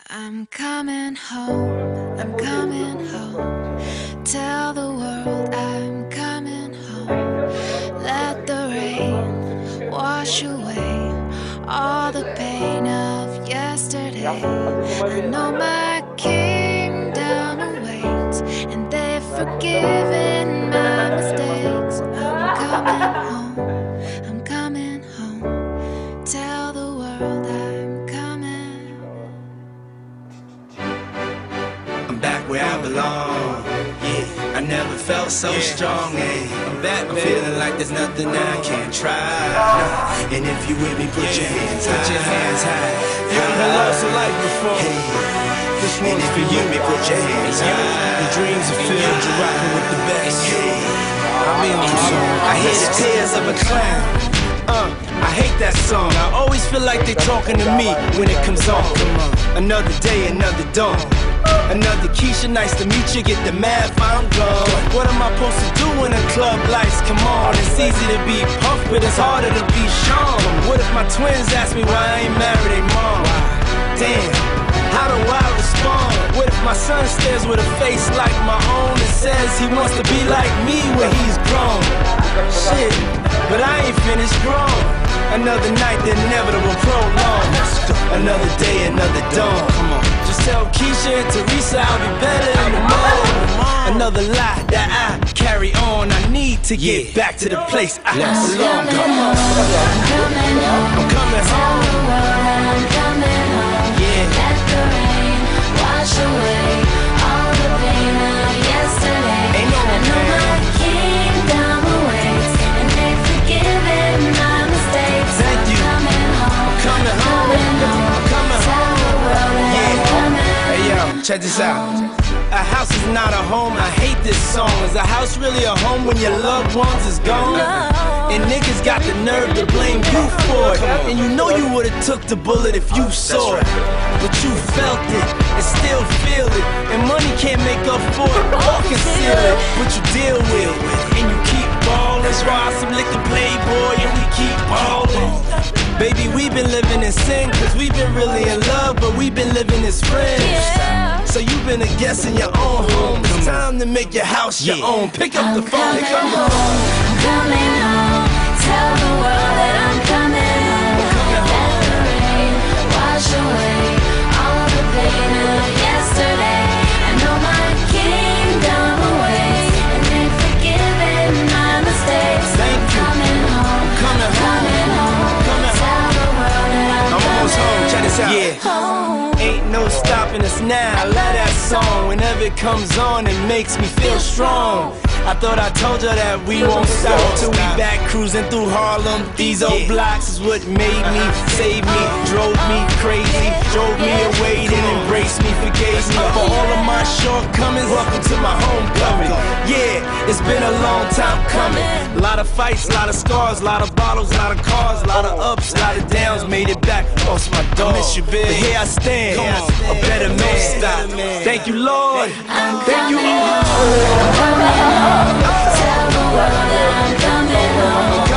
I'm coming home, I'm coming home. Tell the world I'm coming home. Let the rain wash away all the pain of yesterday. I know my kingdom awaits, and they've forgiven my mistakes. I'm coming home, I'm coming home. Tell the world I'm coming. I'm back where I belong. Yeah, I never felt so strong. I'm back, I'm feeling like there's nothing I can't try. And if you with me, put your hands high. Put your hands high. You ever lost a life before? This And one's if for you you. with me, put your hands high. The dreams are filled, you're rocking with the best. I mean, I hear the tears of a clown. I hate that song. I always feel like they talking to me when it comes on. Another day, another dawn. Another Keisha, nice to meet you. Get the math, I'm gone. What am I supposed to do when the club lights come on? It's easy to be Puff, but it's harder to be Sean. What if my twins ask me why I ain't married their mom? Damn, how do I respond? What if my son stares with a face like my own and says he wants to be like me when he's grown? Shit, but I ain't finished grown. Another night, the inevitable prolong. Another day, another dawn. Come on. Just tell Keisha and Teresa I'll be better in the morning. Another lie that I carry on. I need to get back to the place I belong. Come on. I'm coming home. I'm coming home. Yeah. Let the rain wash away all the pain of yesterday. Ain't no I know my kingdom awaits, and they've forgiven my mistakes. Thank you. I'm coming home. Coming home. I'm coming Tell home. the world that I'm coming. Hey yo, check this out. A house is not a home, I hate this song. Is a house really a home when your loved ones is gone? And niggas got the nerve to blame you for it. And you know you would've took the bullet if you saw it. But you felt it and still feel it. And money can't make up for it or conceal it. But you deal with it and you keep ballin'. Try some liquor playboy and we keep ballin'. Baby, we've been living in sin, cause we've been really in love, but we've been living as friends. So you've been a guest in your own home. It's time to make your house your own. Pick up the phone, pick up the phone. I'm coming home. Tell the world that I'm coming home. Let the rain wash away all the pain of yesterday. I know my kingdom awaits, and they've forgiven my mistakes. Thank you. Coming home. Coming home. Coming home. Coming Tell the world that I'm almost home, check this out. home. Ain't no stopping us now. I love that song. Whenever it comes on, it makes me feel strong. I thought I told you that we won't stop till we back cruising through Harlem. These old blocks is what made me, saved me, drove me crazy, drove me away, then embraced me, forgave me for all of my shortcomings. Welcome to my homecoming. Yeah, it's been a long time coming. A lot of fights, a lot of scars, a lot of bottles, a lot of cars, a lot of ups, a lot of downs. Made it back, lost my dog. Miss you, big. But here I stand, a better man. Thank you, Lord. Thank you, Lord. Tell the world that I'm coming home.